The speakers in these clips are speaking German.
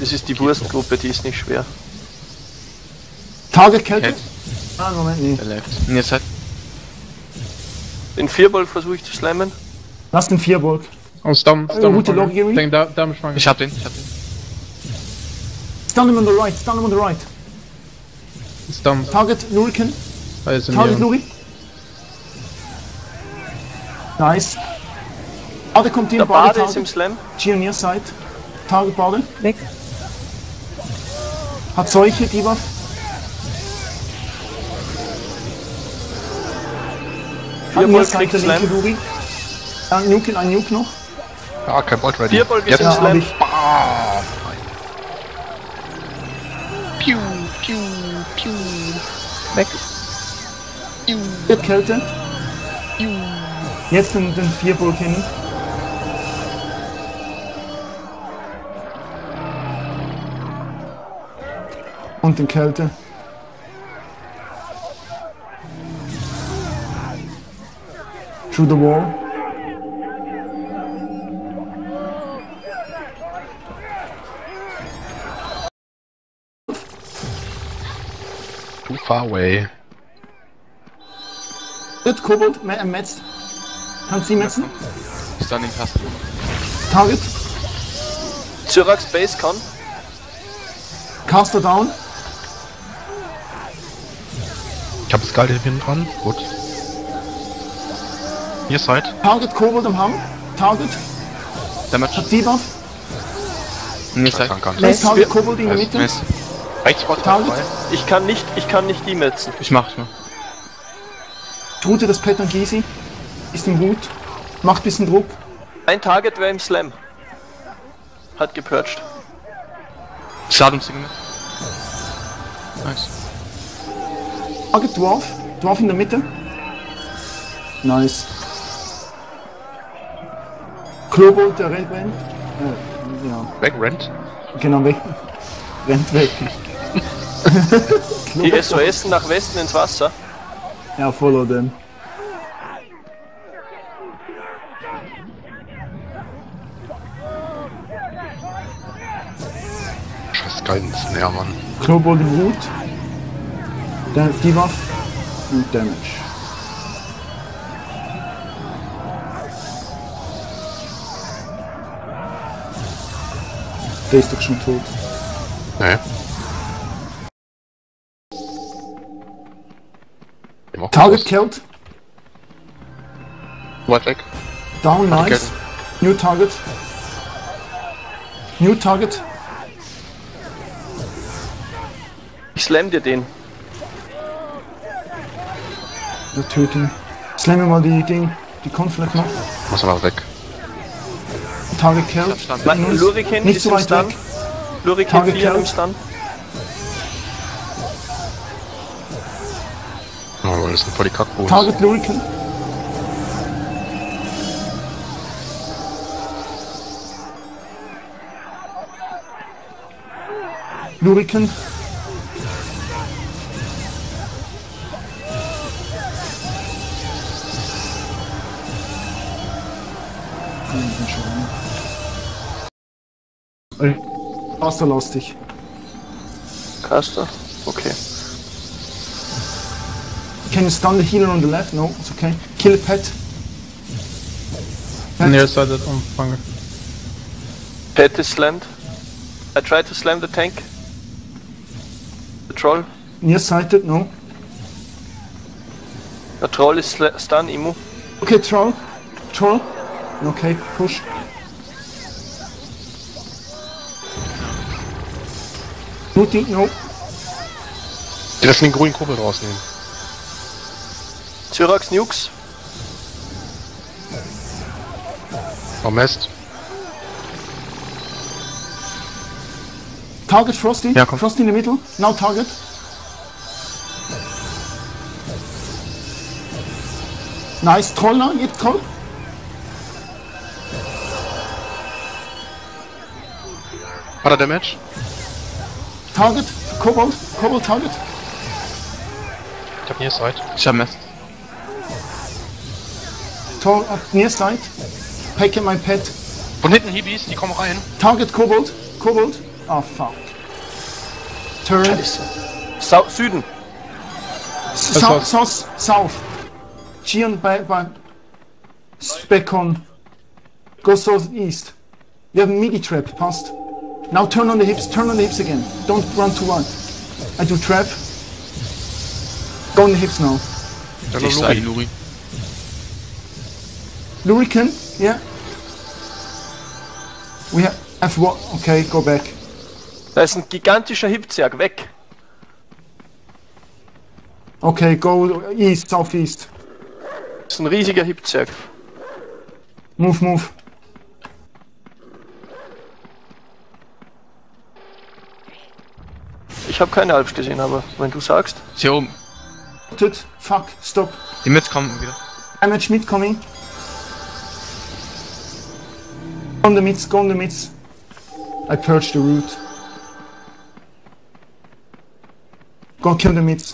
Das ist die Wurstgruppe, die ist nicht schwer. Target Kälte? Ah, Moment, nee. Der läuft. Und jetzt halt. Den Vierbolt versuche ich zu slammen. Lass den Vierbolg. Oh, Stun. Gute Loggery. Denk, da muss man. Ich hab den. Stun him on the right, stun him on the right. Stun. Target Luriken. Also Target Luri. Nice. Bade kommt in, Der Bade Bade ist im Target. Slam. G on your side. Target Bade. Weg. Hat Seuche, Debuff. Vierbolt kriegt linke Slam. Luri. Ein Nuke noch. Ah, kein Bolt ready. Vierbolt ist Jetzt. im Ja, hab Slam. ich. Bam. Piu, piu, piu. Weg. Wird Kälte. Jetzt den Vierbolg hin. Und den Kälte. Through the wall. Too far away. Wird Kobold metzt. Kannst du sie metzen? Stunning fast. Target. Syrax Base kann. Caster down. Ich habe Skull hinten dran. Gut. Hier seid. Target Kobold am Hang. Target. Damage. Hat Debuff. Und jetzt halt. Kann. Nice Target Kobold in der Mitte. Nice. Rechts Bot Target. dabei. Ich kann nicht die metzen. Ich mach. Route das Pattern Gysi. Ist ihm gut. Macht bisschen Druck. Ein Target wäre im Slam. Hat gepurcht. Schadungssignal. Nice. Target Dwarf. Dwarf in der Mitte. Nice. Kobold, der rennt. Ja, Wegrennt. genau, weg. Rennt weg. Die SOS nach Westen ins Wasser. Ja, follow them. Scheiß Guidance. Naja, Mann. Kobold im Hut. Der Debuff und Damage. Der ist doch schon tot. Nee. Target killed. Weit weg. Down, nice. Target. New target. New target. Ich slam dir den. Wir töten. Slammen mal die Conflict noch. Muss aber weg. Target killed. Luriken Nicht ist so im weit Stun. weg. Luriken Target 4 im killed. Stun. Oh, das sind voll die Kackbooms. Target Luriken. Luriken. Caster lastig. Caster? Okay. Can you stun the healer on the left? No, it's okay. Kill a pet. Near side on Fanger. Pet is slammed. I tried to slam the tank. The troll. Nearsighted, no. Der Troll ist stun, Immo. Okay, troll. Troll. Okay, push. Looting, no. Die lassen den grünen Kobold rausnehmen. Syrax Nukes. Oh Mist. Target Frosty. Ja, komm. Frosty in the middle. Now target. Nice. Troll now. Jetzt Troll. Hat er Damage? Target. Kobold. Kobold target. Ich hab hier Side. Ich hab Mess. Troll near side. Peke mein Pet. Von hinten Hibis, die kommen rein. Target Kobold. Kobold. Ah, fuck. Turn. Scheiße. Süden. South. Gion by back on. Go southeast. You have a MIDI trap, passt. Now turn on the hips again. Don't run too wide. I do trap. Go on the hips now. Dann Ich noch sage Luri. Luri. Lurican, yeah. We have what? Okay, go back. Da ist ein gigantischer Hipzerg, weg. Okay, go east, southeast. Das ist ein riesiger Hipzerg. Move. Ich habe keine Alps gesehen, aber wenn du sagst. Ist hier oben. Fuck, stop. Die Mets kommen wieder. Damage mid coming. Go on the mids. I purge the root. Go kill the mids.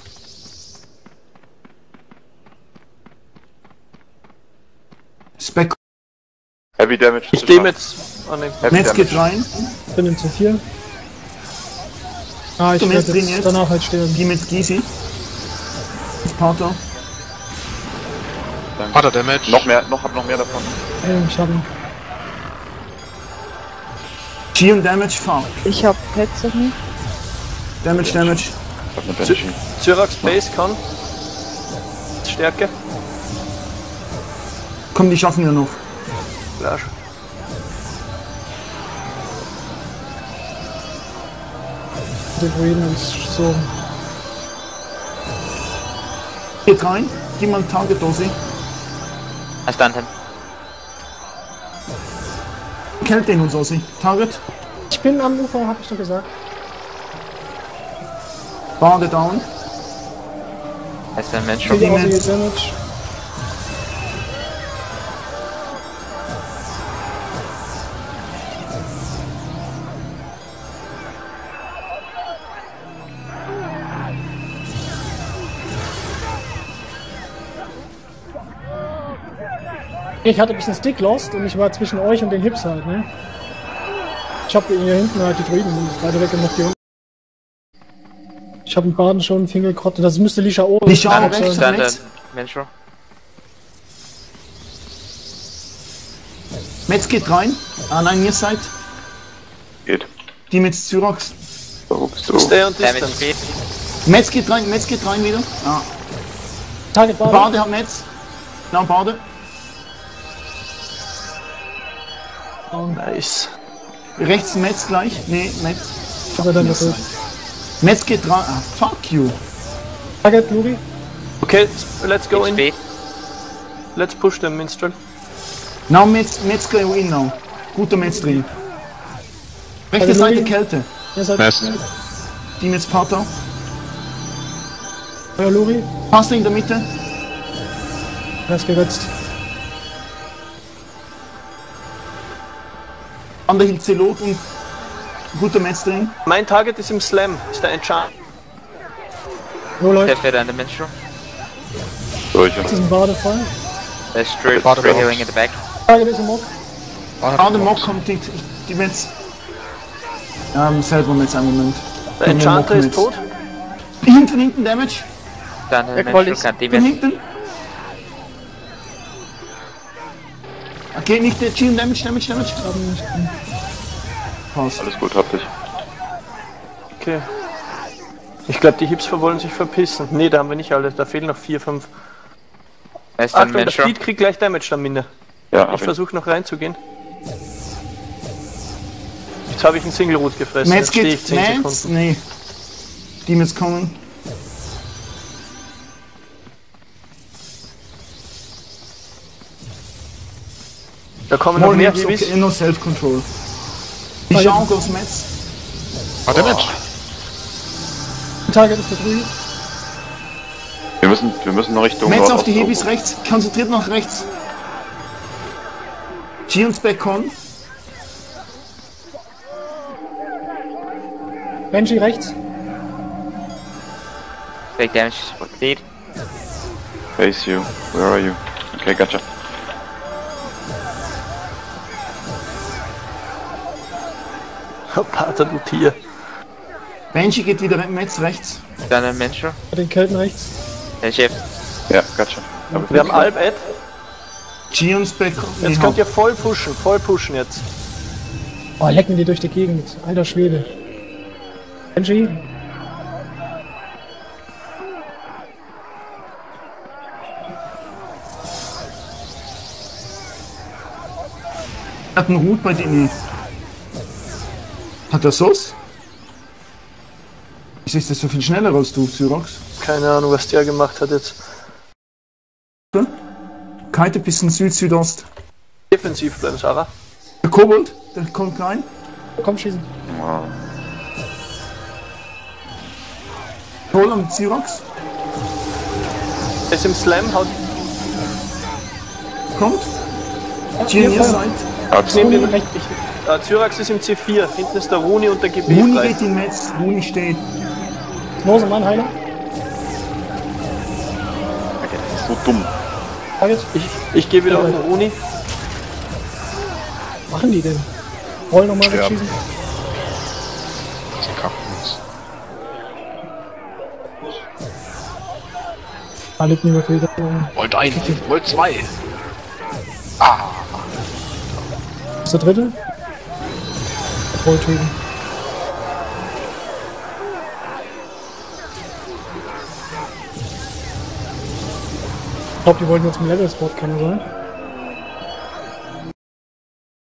Spec. Heavy Damage. Ich nehme jetzt. Oh, ne. Heavy Netz geht Damage. rein. Bin im C4. Ah, ich Du werde Netz drin jetzt jetzt. danach halt sterben. Die mit Gysi. Pater. Pater Damage. Hab noch mehr davon. Ich hab ihn. Gion Damage, fuck. Ich hab Pets auf mich. Damage. Ich hab eine Banshee. Cyrax Base kann. Stärke. Komm, die schaffen wir noch. Flash. Die Druiden ist so. Geht rein. Gib mal ein Target, Dosi. I stunned him. Kälte in uns, Ossi. Target. Ich bin am Ufer, hab ich doch gesagt. Bade down. I stunned Mensch. Kriege Moment. Aussie Damage. Ich hatte ein bisschen Stick lost und ich war zwischen euch und den Hips halt, ne? Ich hab hier hinten halt die Druiden beide weggemacht, die unten. Ich hab einen Baden schon, Fingerkrotte, das müsste Lisha oben. Lisha sein. rechts. Stunned Rechts. Mensch. Metz geht rein. Ah nein, ihr seid. Geht. Die mit Cyrax. So, bist du. Stay on Damage distance. speed. Metz geht rein wieder. Ah. Target Bade. Bade hat Metz. Now Bade. Nice. Rechts Metz gleich. Nee, Metz. Also dann das Metz geht rein. Ah, fuck you. Target Luri. Okay, let's go in. Speed. Let's push them, Minstrel. Now Metz go in now. Guter Metz drin. Rechte Also Seite Luri. Kälte. Ihr seid Mest. Die mit Pater. euer Luri. Passt in der Mitte. Er ist geritzt. An der Hilzelot und guter Metz drin. Mein Target ist im Slam, ist der Enchant. Wo läuft? Fifth and the Mensch. Durch. Das ist ein Badefall. There's Straight Bottom box. healing in the back. Target ist im Mock. Ah, der Mock kommt nicht. Die Metz. Selber Metz einen Moment. Der Enchanter ist tot. Hinten Damage. Stunned him. Quali Mensch. ist- Can't Von demon. hinten. Okay, nicht der Chill Damage. Passt. Alles gut, hab dich. Okay. Ich glaube, die Hips wollen sich verpissen. Ne, da haben wir nicht alle. Da fehlen noch 4, 5. I stunned Achtung, der Mensch. Speed kriegt gleich Damage am Mine. Ja, Ich hab ich. versuche noch reinzugehen. Jetzt habe ich einen Single Root gefressen. Metz Jetzt stehe ich geht. 10 Metz? Sekunden. Nee. Demons kommen. Da kommen noch More mehr Hips, Heavies. okay, no Self-Control. Die Jean goes Metz. Pater Damage. Target ist der Druid. Wir müssen noch Richtung Metz auf Nordost die Hebis hoch. rechts. Konzentriert nach rechts. Gions back on. Banshee rechts. Big damage. Speed. Face you. Where are you? Okay, gotcha. Pater, du Tier. Banshee geht wieder Metz rechts. Dann ein Mensch. Bei den Kelten rechts. Der Chef. Yeah, gotcha. Wir haben Alp Ed. Gion Speckon. Jetzt könnt ihr voll pushen jetzt. Oh, lecken die durch die Gegend. Alter Schwede. Benji? Hat einen Hut bei denen. Hat er Sos? Wieso ist das so viel schneller als du, Syrox? Keine Ahnung, was der gemacht hat jetzt. Kite ein bisschen Süd-Südost. Defensiv bleiben, Sarah. Der Kobold, der kommt rein. Komm, schießen. Wow. Hol am Syrox. Er ist im Slam, haut. Kommt. Gion, ihr seid. Nehmen wir recht. Zyrax ist im C4. Hinten ist der Runi und der GB Runi frei. geht in Metz. Runi steht. Nosemann, Heiler. Okay, das ist so dumm. Target. Ich gehe wieder auf den Runi. Was machen die denn? Rollen nochmal Ja. wegschießen. Sie kacken uns. Alle nicht mehr viel da oben. Wollt ein, wollt zwei. Ist der dritte? Trolltypen. Ich glaube, die wollten jetzt im Level-Spot, kann er sein?